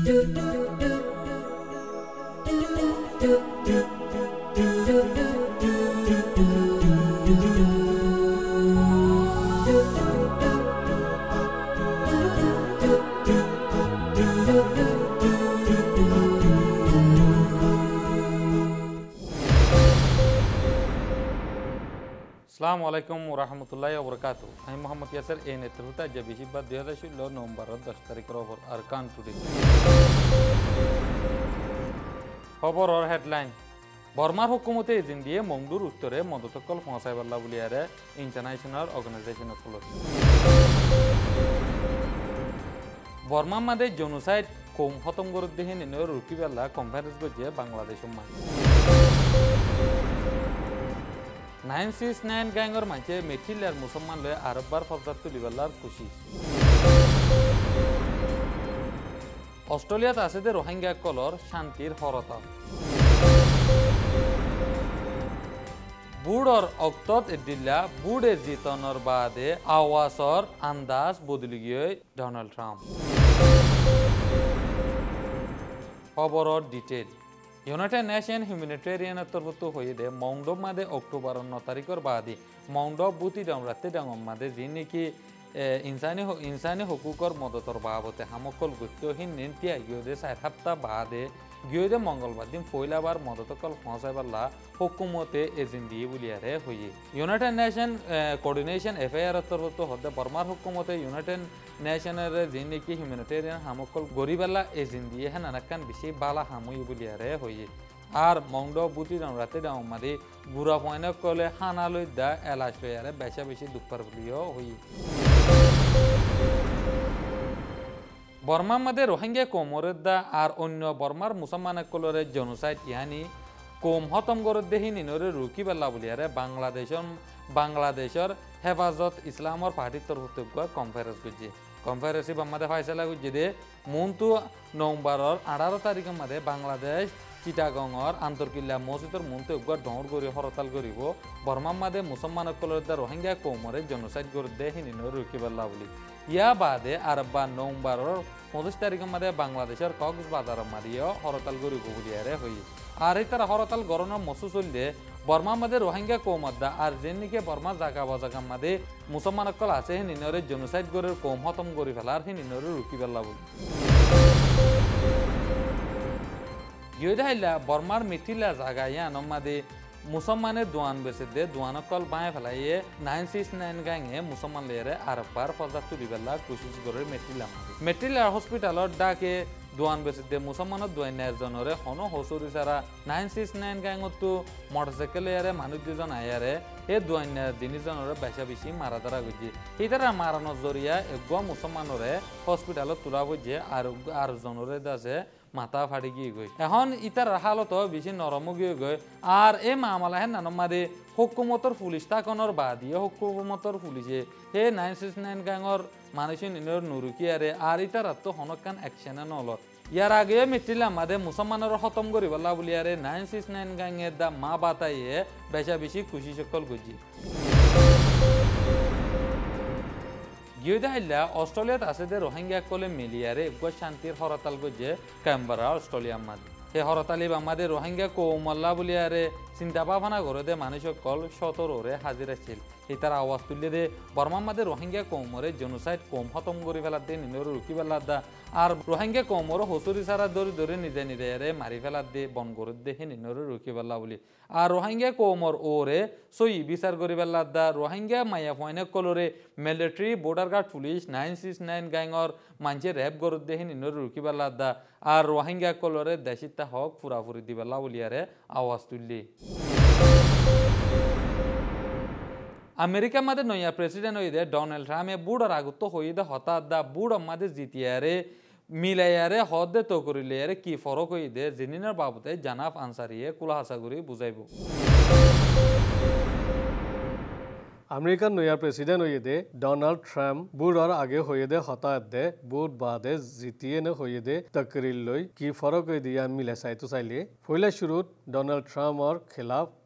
আসসালামুআলাইকুম ওরহমতুল্লাহি ওবরাকাতু। আমি মোহাম্মদ ইয়াসের এই নেতৃত্বে যে 2016 নভেম্বর 10 তারিখের ওপর আরকান টুডে খবরের হেডলাইন বর্মার হুকুমতে এজেন্ট দিয়ে মংডুর উত্তরে মদতকল পৌঁছাইবাল্লা বুলিয়ারে ইন্টারন্যাশনাল অর্গানাইজেশন বর্মার মাঝে জেনোসাইড কম খতম করে দেখে নিয়ে রুকিবাল্লা কনফারেন্স করছে বাংলাদেশ 969 গ্যাংর মাঝে মেথিল আর মুসলমান লয়ে আরববার ফবজাত তুলিবাল্লার কোশিশ। অস্ট্রেলিয়াত আছে যে রোহিঙ্গা কলর শান্তির হরতাল। বুড়র অক্তত এদিল্লা বুড়ের জিতনের বাদে আওয়াজর আন্দাজ বদলি গিয়ে ডোনাল্ড ট্রাম্প। খবরের ডিটেল ইউনাইটেড নেশন হিউম্যানিটেরিয়ান তরফত হয়ে দে মৌন্ডব মাদে অক্টোবর 9 তারিখের বাদে মৌন্ডব বুতি ডাং রাতে ডাঙম মাদে যি নাকি ইনসানি হকুকর মদতর বাবতে হামকল গুত্যহীন নিন্তিয়া গিয়ে 4 সপ্তাহ বাদে গিয়ে মঙ্গলবার দিন ফইলাবার মদতকল পৌঁছাইবাল্লা হুকুমতে এজেন্ট দিয়ে বুলিয়ারে হয়ে ইউনাইটেড নেশন কোঅর্ডিনেশন এফআইআর তরফত হতে বর্মার হুকুমতে ইউনাইটেড নেশনের যে নাকি হিউম্যানিটেরিয়ান হামকল গরিবাল্লা এজেন্ট দিয়ে নানাকান বেশি বালা হামুই বুলিয়ারে হয়ে আর মংড বুতি রাতে ডাঙ মাদি গুড়া পয়না কলে হানালৈ দা এলাচ লয়ারে বেশা বেশি দুঃখর বুলিও হয়ে বর্মার মাঝে রোহিঙ্গা কোমরের দা আর অন্য বর্মার মুসলমানকলরে জেনোসাইড ইহানি কোম হতম করে দেহি নিনরে রুকিবাল্লা বুলিয়ারে বাংলাদেশের হেফাজত ইসলামর পার্টির তরফ কনফারেন্স করছে কনফারেন্সে বাম্মাদে ফয়সালা করছে দে মনতু নভেম্বরের 18 তারিখের মাঝে বাংলাদেশ চিটাগংর আন্তর্কিল্লা মসজিদর মনতু একবার দৌড় করে হরতাল করিব বর্মার মাঝে মুসলমানকলর দা রোহিঙ্গা কোমরে জেনোসাইড করে দেহি নিনরে রুকিবাল্লা বলি ইয়া বাদে আরবা নভেম্বরের 25 তারিখের মাঝে বাংলাদেশের কক্সবাজার মারিও হরতাল করিব বুলিয়ারে হই আর এই তারা হরতাল গরনের মসু চললে বর্মার মাঝে রোহিঙ্গা কৌমদ্দা আর যেনিকে বর্মা জাগা বাজাগার মাঝে মুসলমানকল আছে হে নিনরে জেনোসাইড করে কৌম হতম করে ফেলার হে নিনরে রুকি ফেলা বলি গিয়ে দেখাইলা বর্মার মিথিলা জাগা ইয়ান মাঝে মুসলমানের দোয়ান বেছে দে দোয়ানকল বাঁয়ে ফেলাইয়ে 969 গাঙে মুসলমান লেয়ারে আরবার ফজাত তুলিবেলা কোশিশ করে মেট্রিলা হসপিটালত ডাকে দোয়ান বেছে দে মুসলমানত দোয়ান জনরে হনো হসুরি সারা 969 গাঙতো মোটরসাইকেল ইয়ারে মানুষ দুজন আয়ারে এ দোয়ান জিনিসজনরে বেশা বেশি মারা ধরা গেছে এই তারা মারানোর জরিয়া এগুয়া মুসলমানরে হসপিটালত তোলা বুঝে আর জনরে দাসে মাথা ফাটি গিয়ে গই এখন ইতার হালত বেশি নরম গিয়ে গই আর এই মামলা হেন নানমাদে হুকুমতর পুলিশ তাকনের বাদিয়ে হুকুমতর পুলিশে হে 969 গাঙর মানুষের নিনর নুরুকি আর ইতার তো হনকান অ্যাকশনে নল ইয়ার আগে মিটিলা মাদে মুসলমানের খতম করিবাল্লা বলি আরে 969 গাঙের দা মা বাতাইয়ে বেশা বেশি খুশি সকল গুজি গিয়ে অস্ট্রেলিয়াত আছে যে রোহিঙ্গা কলে মিলিয়ারে একবার শান্তির হরতাল গজে ক্যাম্বারা অস্ট্রেলিয়ার মাঝে সেই হরতালি আমাদের রোহিঙ্গা কৌমল্লা বলিয়ারে চিন্তা ভাবনা করে দে মানুষ কল 17 হাজিরা ছিল এই তার আওয়াজ তুললে দে বর্মার মাঝে রোহিঙ্গা কৌমরে জেনোসাইড কম খতম করে ফেলার দে নিনর রুকি ফেলার দা আর রোহিঙ্গা কৌমর হসুরি সারা ধরে নিজে নিজে মারি ফেলার দে বন করে দে হে নিনর রুকি ফেলা বলি আর রোহিঙ্গা কৌমর ওরে সই বিচার করে ফেলার দা রোহিঙ্গা মাইয়া ফয়নে কলরে মিলিটারি বর্ডার গার্ড পুলিশ 969 গ্যাংর মানছে র্যাব করে দে হে নিনর রুকি ফেলার দা আর রোহিঙ্গা কলরে দেশিতা হক পুরাপুরি দিবেলা বলিয়ারে আওয়াজ তুললি আমেরিকার মাঝে নয়া প্রেসিডেন্ট হয়ে দে ডোনাল্ড ট্রাম্পে বুড়ার আগত হয়ে দে হঠাৎ দা বুড় মাঝে জিতিয়ারে মিলাইয়ারে হদ দে তো করিলে কি ফরক হয়ে দে জিনিনের বাবদে জানাফ আনসারিয়ে কুলাহাসা করে বুঝাইব আমেরিকার নয়া প্রেসিডেন্ট হয়ে দে ডোনাল্ড ট্রাম্প বুড়ার আগে হয়ে দে হঠাৎ দে বুট বাদে জিতিয়ে নে হয়ে দে তকরিল লই কি ফরক হয়ে দিয়া মিলে চাইতো চাইলে পয়লা শুরুত ডোনাল্ড ট্রাম্পর খেলাফ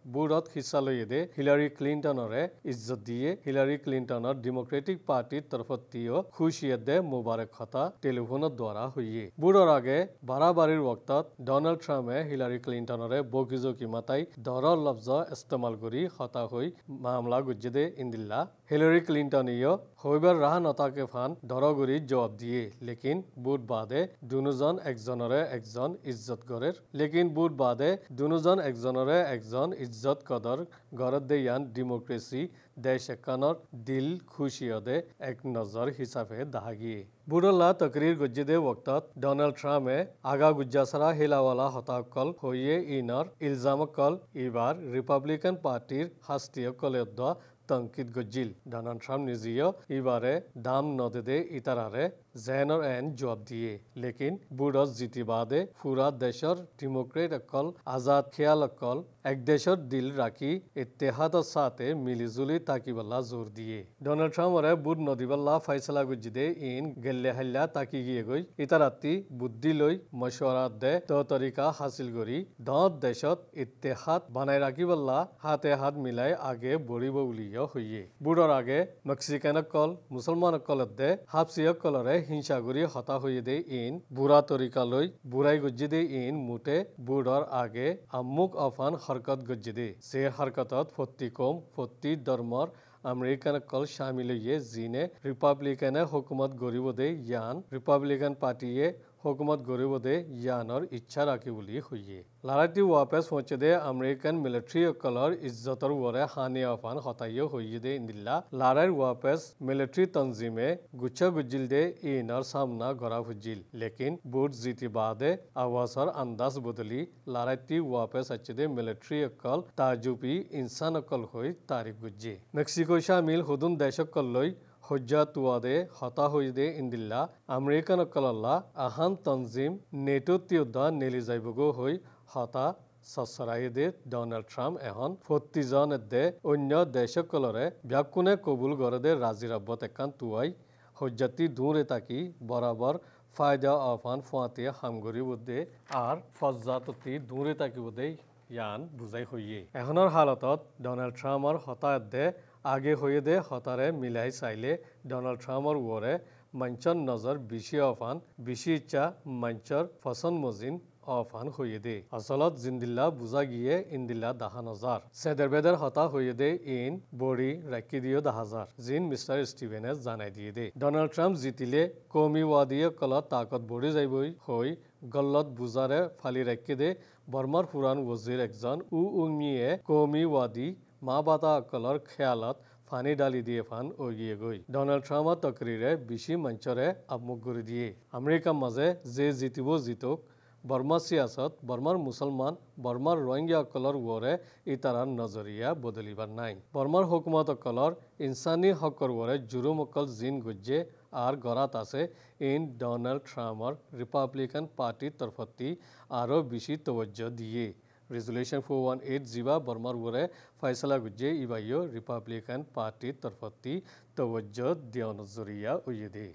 বুৰত হিস্সা লৈ দে হিলাৰী ক্লিন্টনৰে ইজ্জত দিয়ে হিলাৰী ক্লিন্টনৰ ডেমোক্ৰেটিক পাৰ্টিৰ তৰফতিও খুশিয়ে দে মুবাৰক হতা টেলিফোনৰ দ্বাৰা হইয়ে বুৰৰ আগে বাৰাবাৰীৰ वक्तत ডনাল্ড ট্ৰাম্পে হিলাৰী ক্লিন্টনৰে বকিজকি মাতাই দৰৰ লফজ ইস্তেমাল কৰি হতা হৈ মামলা গুজ্জে দে ইন্দিল্লা হিলাৰী ক্লিন্টনিও হইবার রাহা নতাকে ফান দরগুরি জবাব দিয়ে লেকিন বুট বাদে দুজন একজনরে একজন ইজ্জত গরের লেকিন বুট বাদে দুজন একজনরে একজন ইজ্জত কদর গরত দে ইয়ান ডেমোক্রেসি দেশ একানৰ দিল খুশিয়দে এক নজর হিসাবে দাহাগিয়ে বুড়ল্লা তকরির গজ্জেদে वक्तत ডনাল্ড ট্রাম্পে আগা গুজ্জাসরা হিলাওয়ালা হতাকল হইয়ে ইনর ইলজামকল এবার রিপাবলিকান পার্টির হাস্তীয় কলেদ্দ তংকিত গজ্জিল ডনাল্ড ট্রাম্প নিজেও এবারে দাম নদেদে ইতারারে জেনৰ এন জবাব দিয়ে লেকিন বুড়ত জিতি বাদে ফুরা দেশৰ ডেমোক্রেট অকল আজাদ খেয়াল অকল এক দেশৰ দিল রাখি ইত্তেহাদৰ সাথে মিলিজুলি তাকিবল্লা জোর দিয়ে ডনাল্ড ট্রাম্পরে বুট নদীবল্লা ফাইসলা গুজ্জিদে ইন গেল্লে হাল্লা তাকি গিয়ে গই ইতারাতি বুদ্ধি লৈ মশওয়ারা দে তো তরিকা হাসিল করি দত দেশত ইত্তেহাদ বানাই রাখিবল্লা হাতে হাত মিলাই আগে বড়িব বুলিও হইয়ে বুড়ৰ আগে মেক্সিকান অকল মুসলমান অকলত দে হাফসি অকলরে হিংসা করি হতা হইয়ে দে ইন বুড়া তরিকা লৈ বুড়াই গজ্জি দে ইন মুটে বুড়ৰ আগে আমুক অফান হরকত গজ্জি দে সে হরকতত ফত্তি কম ফত্তি ধর্মর আমেরিকান কল শামিল হইয়ে জিনে রিপাবলিকানে হুকুমত গরিব দে ইয়ান রিপাবলিকান পার্টিয়ে হুকুমত গরিব দে ইয়ানর ইচ্ছা রাখি বুলি হইয়ে লারাটি ওয়াপেস পৌঁছে দে আমেরিকান মিলিটারি অকলর ইজ্জতর ওরে হানি আফান হতাইও হইয়ে দে ইন্দিল্লা লারার ওয়াপেস মিলিটারি তনজিমে গুচ্ছা গুজিল দে ইনর সামনা গড়া হুজিল লেকিন বুট জিতি বাদে আওয়াজর আন্দাজ বদলি লারাটি ওয়াপেস আছে দে মিলিটারি অকল তাজুবি ইনসান অকল হই তারিখ গুজ্জে মেক্সিকো শামিল হুদুন দেশ অকল লই হজ্জাতুয়াদে হতা হইদে ইন্দিল্লা আমেরিকান অকলল্লা আহান তনজিম নেটোতিউদ্দা নেলি যাইবগো হই হতা সসরাইদে ডনাল্ড ট্রাম্প এখন 40 জন দে অন্য দেশকলরে ব্যাকুনে কবুল গরদে রাজি রাব্বত একান তুয়াই হজ্জাতি দূরে তাকি বরাবর ফায়দা আফান ফুয়াতে হামগরি বুদে আর ফজ্জাততি দূরে তাকি বুদে ইয়ান বুঝাই হইয়ে এখনৰ হালতত ডনাল্ড ট্রাম্পৰ হতায়ত দে আগে হয়ে দে হতারে মিলাই চাইলে ডনাল্ড ট্রাম্পর ওরে মঞ্চর নজর বেশি অফান বেশি ইচ্ছা মঞ্চর ফসন মজিন অফান হয়ে দে আসলত জিন্দিল্লা বুঝা গিয়ে ইন্দিল্লা 10,000 সেদের বেদের হতা হয়ে দে ইন বড়ি রাখি দিও 10,000 জিন মিস্টার স্টিভেনে জানাই দিয়ে দে ডনাল্ড ট্রাম্প জিতিলে কৌমিওয়াদীয় কলত তাকত বড়ি যাইবই হই গল্লত বুজারে ফালি রাখি দে বর্মার পুরান ওজির একজন উমিয়ে কৌমিওয়াদী মা বাতা অকলর খেয়ালত ফানি ডালি দিয়ে ফান ওগিয়ে গই ডনাল্ড ট্রাম্পর তকরিরে বেশি মঞ্চরে আবমুখ করে দিয়ে আমেরিকার মাঝে যে জিতিব জিতক বর্মা সিয়াসত বর্মার মুসলমান বর্মার রোহিঙ্গা অকলর ওরে ইতারার নজরিয়া বদলিবার নাই বর্মার হুকুমত অকলর ইনসানি হকর ওরে জুরুম অকল জিন গুজ্জে আর গরাত আছে ইন ডনাল্ড ট্রাম্পর রিপাবলিকান পার্টির তরফতি আরও বেশি তবজ্জো দিয়ে রেজুলেশন 418 জিবা বর্মার ওরে ফয়সলা গুজ্জে ইবাইও রিপাবলিকান পার্টির তরফতি তবজ্জো দিও নজরিয়া উইদে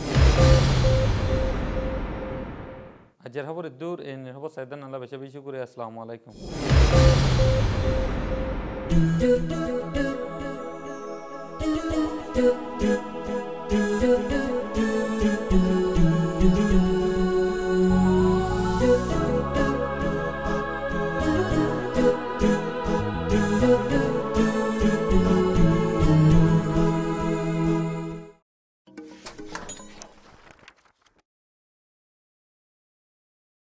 আজের খবর দূর এই খবর সাইদান আল্লাহ বেশি বেশি করে আসসালামু আলাইকুম